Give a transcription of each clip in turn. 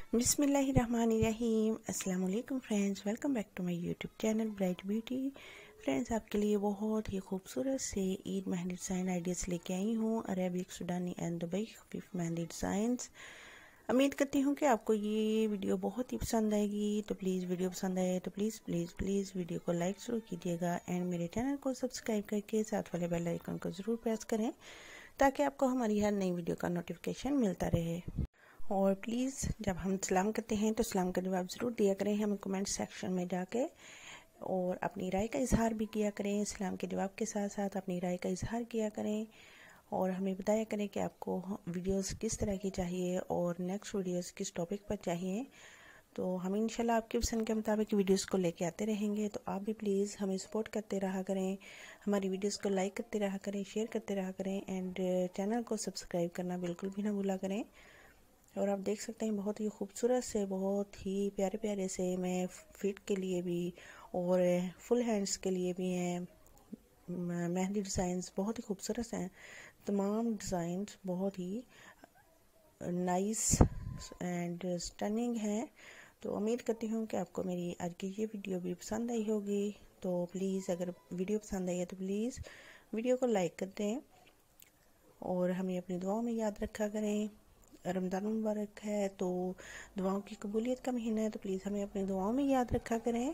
बिस्मिल्लाहिर्रहमानिर्रहीम। अस्सलाम वालेकुम friends, welcome back to my YouTube channel bright beauty. Friends, आपके लिए बहुत ही खूबसूरत से ईद मेहंदी डिज़ाइन आइडियाज़ लेके आई हूँ। अरेबिक, सुडानी एंड दुबई खफीफ मेहंदी डिज़ाइंस। उम्मीद करती हूँ कि आपको ये वीडियो बहुत ही पसंद आएगी। तो प्लीज़ वीडियो पसंद आए तो प्लीज़ प्लीज़ प्लीज़ वीडियो को लाइक ज़रूर कीजिएगा एंड मेरे चैनल को सब्सक्राइब करके साथ वाले बेल आइकन को ज़रूर प्रेस करें ताकि आपको हमारी हर नई वीडियो का नोटिफिकेशन मिलता रहे। और प्लीज़ जब हम सलाम करते हैं तो सलाम का जवाब ज़रूर दिया करें हमें कमेंट सेक्शन में जाके, और अपनी राय का इजहार भी किया करें। सलाम के जवाब के साथ साथ अपनी राय का इजहार किया करें और हमें बताया करें कि आपको वीडियोस किस तरह की चाहिए और नेक्स्ट वीडियोस किस टॉपिक पर चाहिए। तो हम इंशाल्लाह आपकी पसंद के मुताबिक वीडियोस को लेके आते रहेंगे। तो आप भी प्लीज़ हमें सपोर्ट करते रहा करें, हमारी वीडियोस को लाइक करते रहा करें, शेयर करते रहा करें एंड चैनल को सब्सक्राइब करना बिल्कुल भी ना भूला करें। और आप देख सकते हैं बहुत ही खूबसूरत से, बहुत ही प्यारे प्यारे से मैं फिट के लिए भी और फुल हैंड्स के लिए भी हैं मेहंदी डिज़ाइंस। बहुत ही खूबसूरत हैं तमाम डिज़ाइंस, बहुत ही नाइस एंड स्टनिंग हैं। तो उम्मीद करती हूँ कि आपको मेरी आज की ये वीडियो भी पसंद आई होगी। तो प्लीज़ अगर वीडियो पसंद आई है तो प्लीज़ वीडियो को लाइक कर दें और हमें अपनी दुआओं में याद रखा करें। रमज़ान मुबारक है तो दुआओं की कबूलियत का महीना है, तो प्लीज़ हमें अपनी दुआओं में याद रखा करें।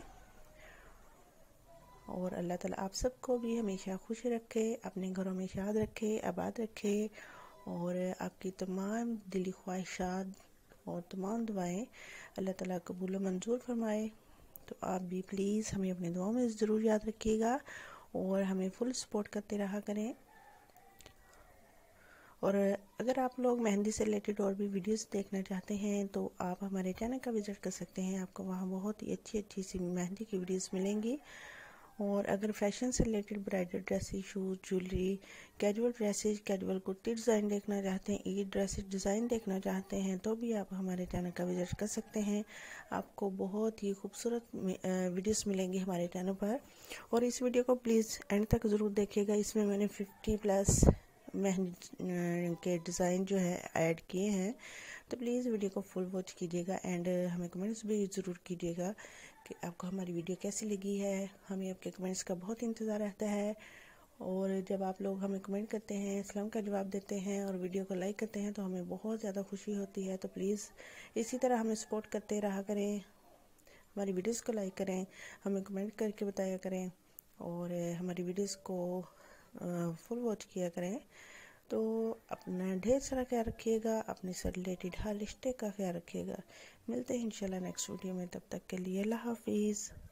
और अल्लाह ताला आप सबको भी हमेशा खुश रखे, अपने घरों में शाद रखे, आबाद रखे और आपकी तमाम दिली ख्वाहिशात और तमाम दुआएं अल्लाह ताला कबूल मंजूर फरमाए। तो आप भी प्लीज़ हमें अपनी दुआओं में ज़रूर याद रखिएगा और हमें फुल सपोर्ट करते रहा करें। और अगर आप लोग मेहंदी से रिलेटेड और भी वीडियोस देखना चाहते हैं तो आप हमारे चैनल का विजिट कर सकते हैं। आपको वहाँ बहुत ही अच्छी अच्छी सी मेहंदी की वीडियोस मिलेंगी। और अगर फैशन से related bridal dresses, shoes, jewellery, casual dresses, casual kurti design देखना चाहते हैं, ईद ड्रेसेस डिज़ाइन देखना चाहते हैं तो भी आप हमारे चैनल का विजिट कर सकते हैं। आपको बहुत ही खूबसूरत वीडियोस मिलेंगी हमारे चैनल पर। और इस वीडियो को प्लीज़ एंड तक ज़रूर देखिएगा। इसमें मैंने 50+ मेहंदी के डिज़ाइन जो है ऐड किए हैं। तो प्लीज़ वीडियो को फुल वॉच कीजिएगा एंड हमें कमेंट्स भी ज़रूर कीजिएगा कि आपको हमारी वीडियो कैसी लगी है। हमें आपके कमेंट्स का बहुत इंतज़ार रहता है। और जब आप लोग हमें कमेंट करते हैं, सलाम का जवाब देते हैं और वीडियो को लाइक करते हैं तो हमें बहुत ज़्यादा खुशी होती है। तो प्लीज़ इसी तरह हमें सपोर्ट करते रहा करें, हमारी वीडियोस को लाइक करें, हमें कमेंट करके बताया करें और हमारी वीडियोस को फुल वॉच किया करें। तो अपना ढेर सारा ख्याल रखिएगा, अपने से रिलेटेड हर रिश्ते का ख्याल रखिएगा। मिलते हैं इंशाल्लाह नेक्स्ट वीडियो में, तब तक के लिए अल्लाह हाफिज़।